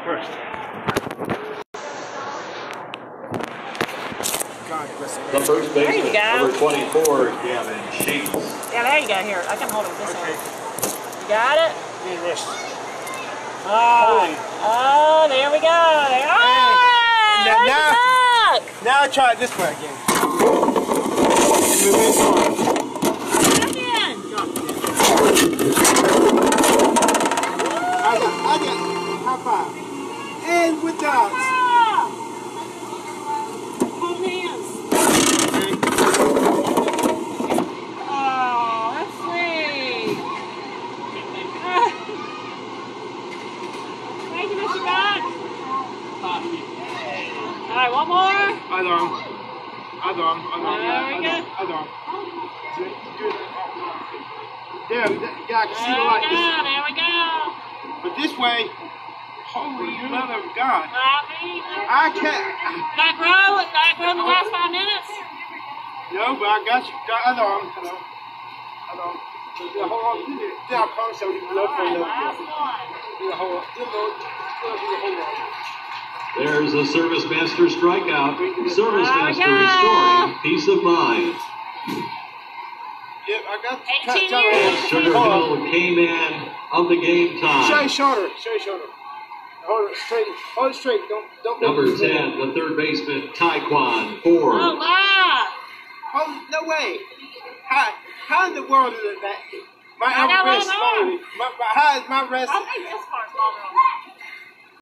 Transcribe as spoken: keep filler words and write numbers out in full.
first. The first baseman, number twenty-four, Gavin Sheets. Yeah, there you go. Here, I can hold it this Okay. way. You got it? Yeah, this. Oh, oh, there we go. There, oh, Now, now, look. now I try it this way again. Again. I got, I got, high five. And with dogs. Oh. Hold hands. Oh, that's sweet. Thank you, Mister God. All right, one more. Other arm. Other arm. Other arm. There we go. Other arm. Do it. Do it. There. Yeah, I can see the There we light. go. There we go. But this way, holy mother of God. I mean, I can't. back row, back row in the last five minutes. No, but I got you. Got other arm. Other arm. Other arm. Yeah, hold on. Do it. Yeah, I promise I'll leave it All up for right, you. last one. Yeah, hold on. Do it. Do it. Hold on. There's a Service Master strikeout. Service There we Master go. restoring peace of mind. Yep, I got eighteen cut- years. Sugar Hill came in of the game Show time. your shoulder. Show your shoulder. Hold it straight. Hold it straight. Don't don't Number move. ten, the third baseman, Taekwon Ford. Oh, wow. Hold it. No way. How how in the world is it that? My I got arm wrist one smaller. arm. than- My, my, how is my wrist? I think this part's longer on that.